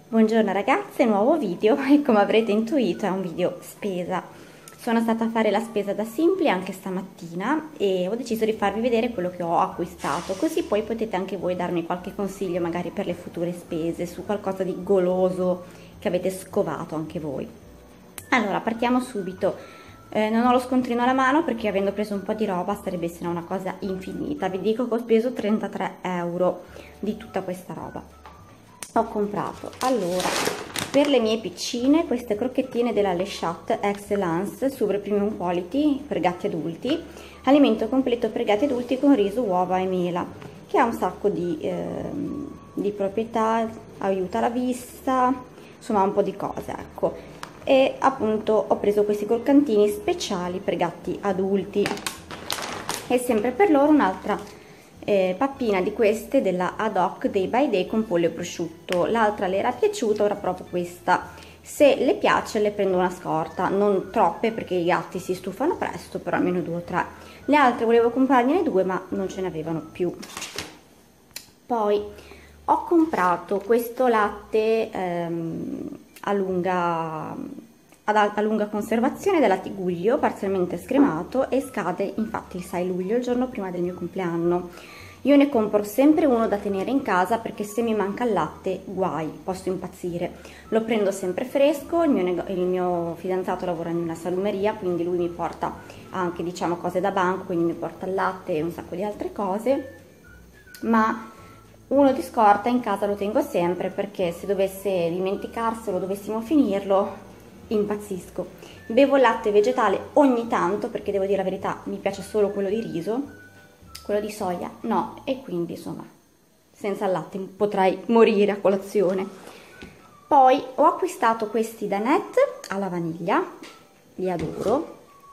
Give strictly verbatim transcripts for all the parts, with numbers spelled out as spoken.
Buongiorno ragazze, nuovo video e come avrete intuito è un video spesa. Sono stata a fare la spesa da Simply anche stamattina e ho deciso di farvi vedere quello che ho acquistato, così poi potete anche voi darmi qualche consiglio magari per le future spese, su qualcosa di goloso che avete scovato anche voi. Allora, partiamo subito. Eh, non ho lo scontrino alla mano perché avendo preso un po' di roba sarebbe sennò una cosa infinita. Vi dico che ho speso trentatré euro di tutta questa roba. Ho comprato allora per le mie piccine queste crocchettine della Le Chat Excellence Super Premium Quality per gatti adulti, alimento completo per gatti adulti con riso, uova e mela, che ha un sacco di, eh, di proprietà, aiuta la vista, insomma un po' di cose, ecco. E appunto ho preso questi croccantini speciali per gatti adulti e sempre per loro un'altra Eh, pappina di queste della Ad Hoc Day by Day con pollo e prosciutto. L'altra le era piaciuta, ora proprio questa. Se le piace le prendo una scorta, non troppe perché i gatti si stufano presto, però almeno due o tre. Le altre volevo comprarne due ma non ce ne avevano più. Poi ho comprato questo latte ehm, a lunga a lunga conservazione della Tiguglio, parzialmente scremato, e scade infatti il sei luglio, il giorno prima del mio compleanno. Io ne compro sempre uno da tenere in casa perché se mi manca il latte, guai, posso impazzire. Lo prendo sempre fresco, il mio, il mio fidanzato lavora in una salumeria, quindi lui mi porta anche, diciamo, cose da banco, quindi mi porta il latte e un sacco di altre cose, ma uno di scorta in casa lo tengo sempre perché se dovesse dimenticarselo, dovessimo finirlo, impazzisco. Bevo latte vegetale ogni tanto perché devo dire la verità, mi piace solo quello di riso, quello di soia no, e quindi insomma senza il latte potrei morire a colazione. Poi ho acquistato questi Danette alla vaniglia, li adoro.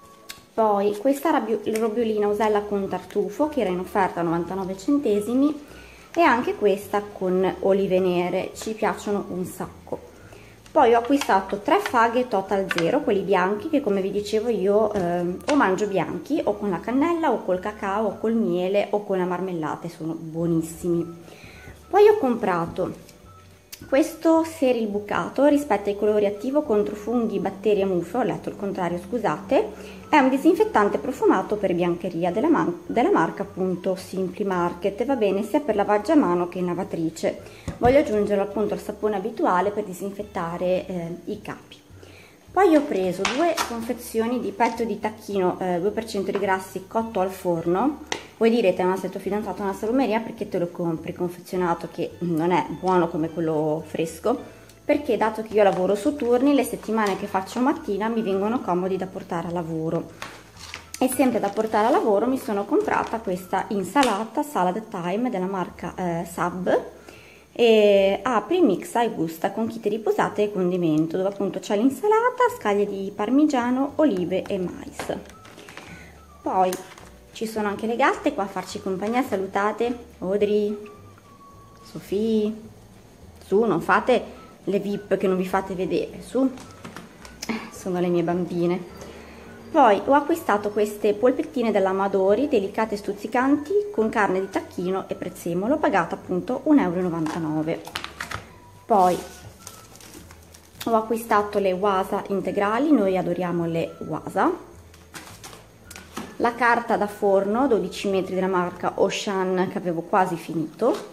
Poi questa robiolina Usella con tartufo che era in offerta a novantanove centesimi e anche questa con olive nere, ci piacciono un sacco. Poi ho acquistato tre faghe Total Zero, quelli bianchi, che come vi dicevo io eh, o mangio bianchi o con la cannella o col cacao o col miele o con la marmellata, sono buonissimi. Poi ho comprato questo Seril bucato, rispetta i colori, attivo contro funghi, batteri e muffe, ho letto il contrario scusate, è un disinfettante profumato per biancheria della, della marca appunto Simply Market e va bene sia per lavaggio a mano che in lavatrice. Voglio aggiungere appunto al sapone abituale per disinfettare eh, i capi. Poi ho preso due confezioni di petto di tacchino eh, due per cento di grassi cotto al forno. Voi direte, ma se tuo fidanzato ha una salumeria perché te lo compri confezionato, che non è buono come quello fresco? Perché dato che io lavoro su turni, le settimane che faccio mattina mi vengono comodi da portare a lavoro. E sempre da portare a lavoro mi sono comprata questa insalata Salad Time della marca eh, Sub, e apri, mixa e gusta con chite riposate e condimento, dove appunto c'è l'insalata, scaglie di parmigiano, olive e mais. Poi ci sono anche le gatte qua a farci compagnia, salutate Audrey, Sofì, su, non fate le V I P che non vi fate vedere, su, sono le mie bambine. Poi ho acquistato queste polpettine dell'Amadori, delicate e stuzzicanti, con carne di tacchino e prezzemolo, pagata appunto un euro e novantanove. Poi ho acquistato le Wasa integrali, noi adoriamo le Wasa. La carta da forno dodici metri della marca Ocean che avevo quasi finito.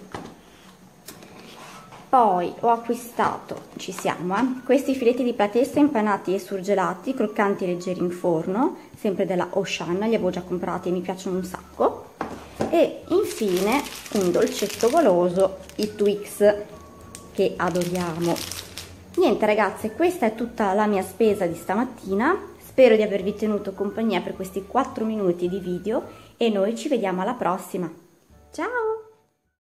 Poi ho acquistato, ci siamo, eh, questi filetti di platessa impanati e surgelati, croccanti e leggeri in forno, sempre della Ocean, li avevo già comprati e mi piacciono un sacco. E infine un dolcetto goloso, i Twix, che adoriamo. Niente ragazze, questa è tutta la mia spesa di stamattina, spero di avervi tenuto compagnia per questi quattro minuti di video e noi ci vediamo alla prossima. Ciao!